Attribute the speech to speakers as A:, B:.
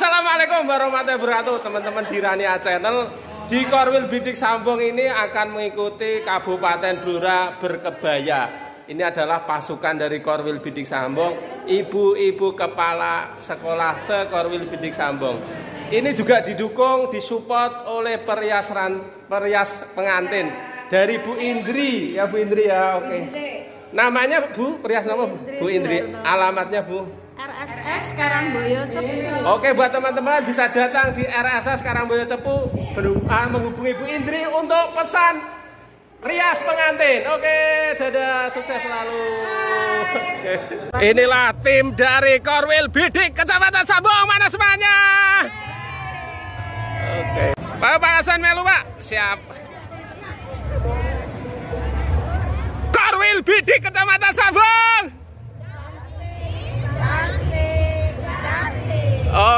A: Assalamualaikum warahmatullahi wabarakatuh, teman-teman di Rania Channel. Di Korwil Bidik Sambong ini akan mengikuti Kabupaten Blora berkebaya. Ini adalah pasukan dari Korwil Bidik Sambong, ibu-ibu kepala sekolah se-Korwil Bidik Sambong. Ini juga didukung, disupport oleh perias pengantin dari Bu Indri. Ya Bu Indri ya, oke. Namanya Bu, perias nama Bu Indri. Alamatnya Bu?
B: RSS Karangboyo Cepu.
A: Oke, buat teman-teman bisa datang di RSS Karangboyo Cepu, menghubungi Bu Indri untuk pesan rias pengantin. Oke, dadah, sukses selalu. Oke. Inilah tim dari Korwil Bidik Kecamatan Sambong, mana semuanya? Oke. Pak Hasan melu, Pak. Siap. Korwil Bidik Kecamatan Sambong.